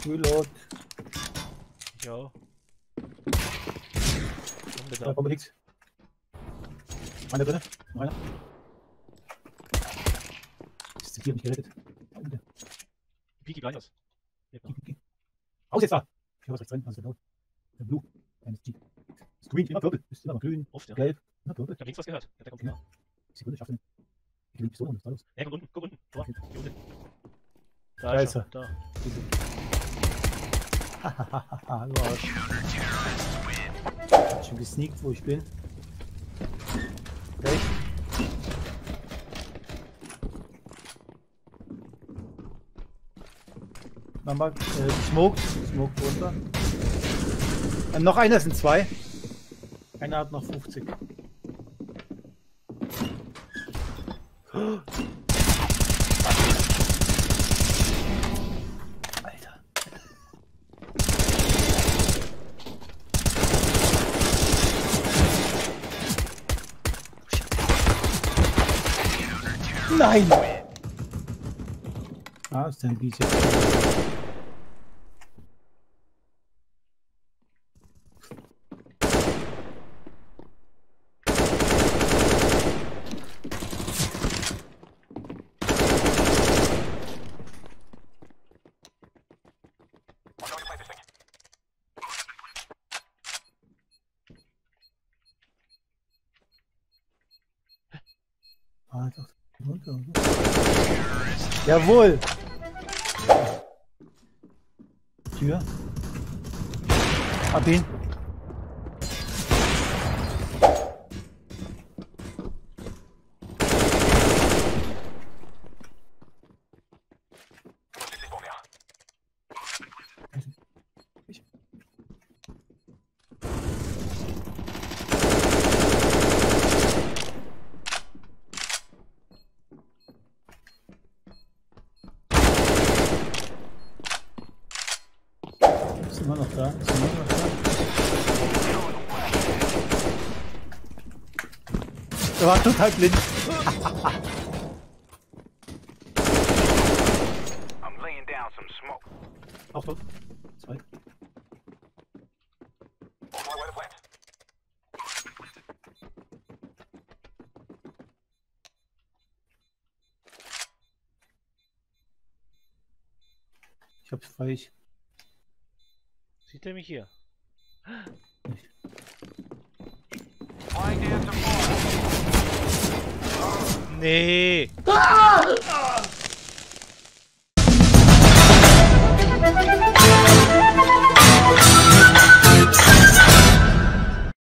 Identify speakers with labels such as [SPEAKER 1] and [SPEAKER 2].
[SPEAKER 1] Reload.
[SPEAKER 2] Ja.
[SPEAKER 1] Da kommt nichts. Einer drin. Noch einer. Ist hier nicht gerettet. Da unten.
[SPEAKER 2] Piki Blinders.
[SPEAKER 1] Aus jetzt da! Ich habe was rechts drin. Also genau. Der Blue. MSG. Ist grün, immer purple. Ist immer grün.
[SPEAKER 2] Oft, ja.
[SPEAKER 1] Gelb. Immer purple.
[SPEAKER 2] Ich hab links was gehört. Ja, der kommt
[SPEAKER 1] Ja.
[SPEAKER 2] genau.
[SPEAKER 1] Sekunde, ich schaff den. Ich will die Pistole, was ist da los?
[SPEAKER 2] Ja, guck unten, guck unten. Tor. Hier unten.
[SPEAKER 1] Da
[SPEAKER 2] Da
[SPEAKER 1] ist
[SPEAKER 2] ist
[SPEAKER 1] er.
[SPEAKER 2] er. Da.
[SPEAKER 1] Hahaha, du Arsch. Ich hab schon gesneakt, wo ich bin. Gleich. Nochmal, smoked runter. Noch einer, sind zwei. Einer hat noch 50. Alter. Nein! Ah, ist ein Beat jetzt. Alter. Jawohl! Tür. Hab ihn. Ist immer noch da. Ist immer noch da. Er war total blind.
[SPEAKER 3] I'm laying down some smoke.
[SPEAKER 1] Auch tot. Zwei. Ich hab's frei.
[SPEAKER 2] Sieht er mich hier?
[SPEAKER 3] Lying down some more.
[SPEAKER 2] Nee!